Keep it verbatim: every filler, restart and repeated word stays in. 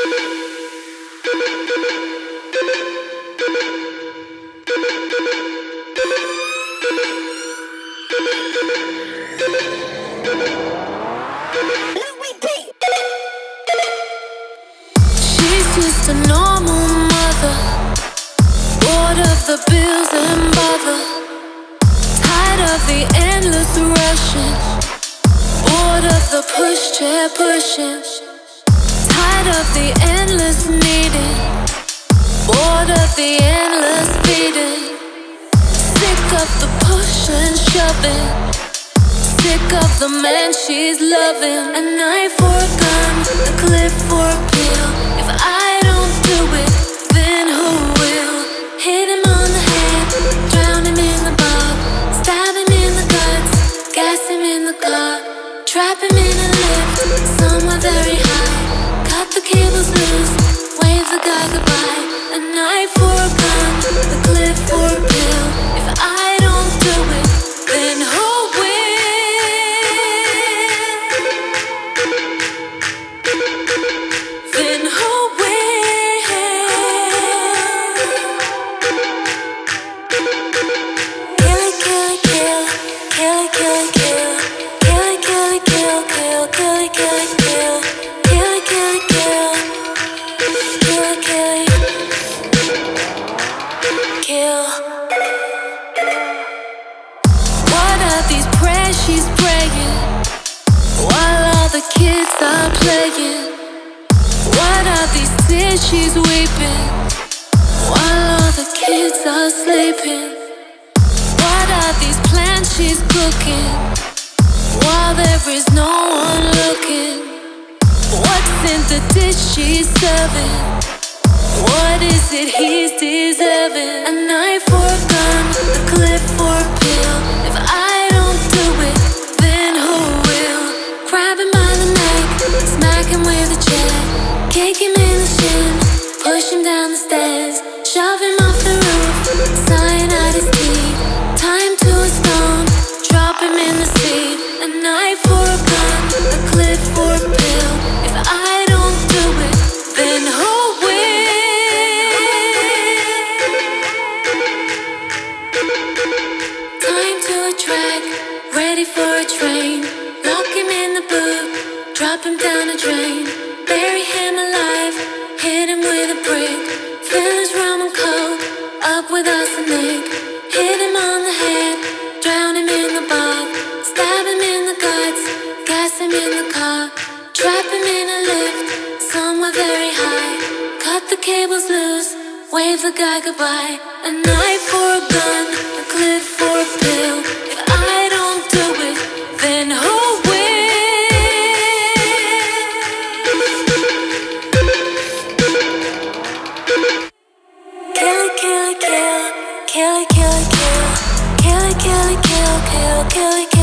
Just a normal mother, bored of the bills and bother, tired of the endless rushing, bored of the pushchair pushing, tired of the endless needing, bored of the endless feeding, sick of the push and shoving, sick of the man she's loving. A knife for a gun, a clip for a pill. If I don't do it, then who will? Hit him on the head, drown him in the bob, stab him in the guts, gas him in the car, trap him in a lift, somewhere very high, cut the cables loose, wave the guy goodbye. A knife for a gun, a clip for a pill. If I don't do it, then who will? Then who will? Kill it, kill it, kill, kill it, kill it, kill, kill it, kill it, kill, kill, kill it, kill it, kill, kill it, kill it, kill, kill it, kill it, kill. What are these prayers she's praying while all the kids are playing? What are these tears she's weeping while all the kids are sleeping? What are these plans she's cooking while there is no one looking? What's in the dish she's serving? What is it he's deserving? A knife for a gun, a clip for a pill. If I don't do it, then who will? Grab him by the neck, smack him with a chair, kick him in the shins, push him down the stairs, shove him off the roof, cyanide his teeth, tie him to a stone, drop him in the sea. A knife for a gun, a clip for a pill. If I don't do it, then who will? Tie him to a track, ready for a train, lock him in the boot, drop him down a drain, bury him alive, hit him with a brick, fill his rum and coke up with arsenic, hit him on the head, drown him in the bog, stab him in the guts, gas him in the car, trap him in a lift, somewhere very high, cut the cables loose, wave the guy goodbye. A knife for a gun, a clip for a pill. If I don't do it, then who will? Kill it, kill it, kill, kill it, kill it, kill, kill it, kill it, kill, kill it, kill.